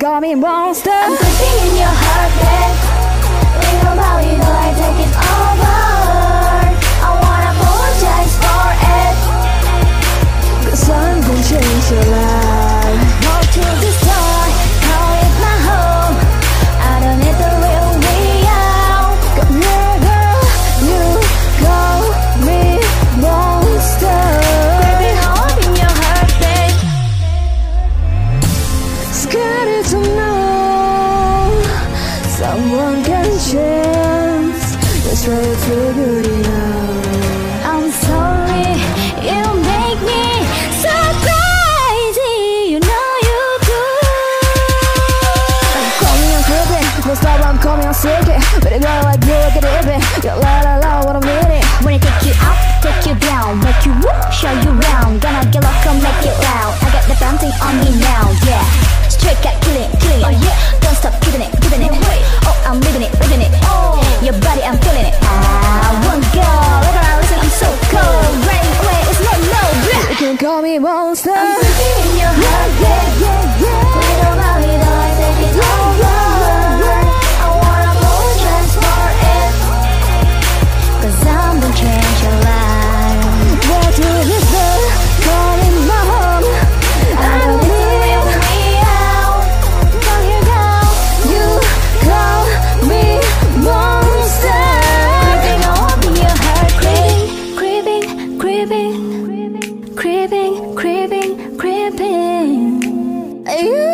call me monster. I'm creeping in your heart, babe. Little about you know I take it over. I wanna apologize for it, 'Cause I'm gonna change your life. walk to the store, call it my home. I don't need the real way out. Come here, girl, you call me monster. Creeping all in your heart, babe. Scared to know someone can change. Just try to figure it out. I'm sorry, you make me so crazy. You know you do. Call me on creepy, most of them call me on sicky. But it girl like you like it even. You la la la what I'm eating. When I take you up, take you down, make you whoop, show you round. Gonna get loco, make it loud. I got the bounty on me now, yeah. Straight got killing, killing. Oh yeah, don't stop giving it, giving it. Oh, I'm living it, living it. Oh, your body, I'm feeling it. One girl, look around, listen, I'm so cold. Rain away, it's no no. You can call me monster. I'm creeping in your heart, yeah, yeah, yeah. Little Molly, though I take it over. I wanna apologize for it, 'cause I'm gonna change your life. Walk to this door, call me my home. I don't need the real way out. Go here, go. You call me monster. Creeping all in your heart, creeping, creeping, creeping, creeping, creeping, creeping. You